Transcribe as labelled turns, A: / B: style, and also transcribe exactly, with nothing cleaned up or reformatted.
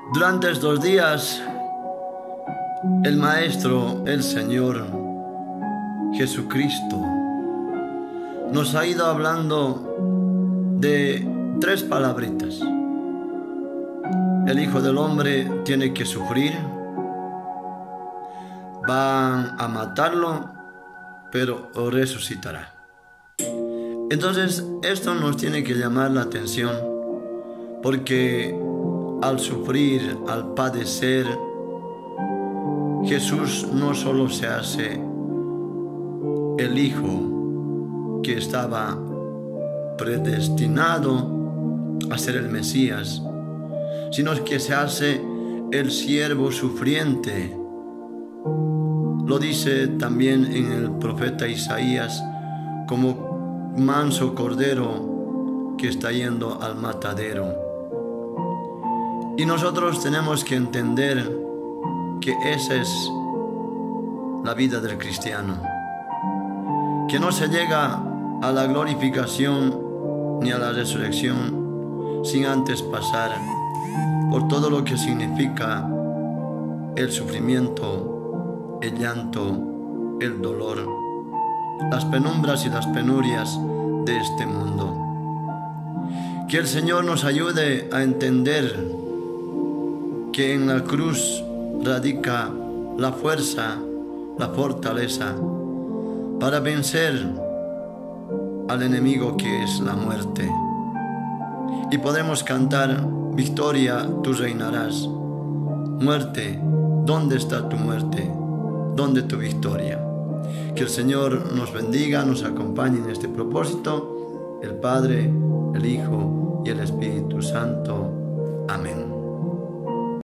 A: Durante estos días, el Maestro, el Señor Jesucristo, nos ha ido hablando de tres palabritas. El Hijo del Hombre tiene que sufrir, van a matarlo, pero resucitará. Entonces, esto nos tiene que llamar la atención, porque al sufrir, al padecer, Jesús no solo se hace el Hijo que estaba predestinado a ser el Mesías, sino que se hace el siervo sufriente. Lo dice también en el profeta Isaías, como manso cordero que está yendo al matadero. Y nosotros tenemos que entender que esa es la vida del cristiano, que no se llega a la glorificación ni a la resurrección sin antes pasar por todo lo que significa el sufrimiento, el llanto, el dolor, las penumbras y las penurias de este mundo. Que el Señor nos ayude a entender que en la cruz radica la fuerza, la fortaleza para vencer al enemigo que es la muerte. Y podemos cantar: victoria, tú reinarás. Muerte, ¿dónde está tu muerte? ¿Dónde tu victoria? Que el Señor nos bendiga, nos acompañe en este propósito, el Padre, el Hijo y el Espíritu Santo.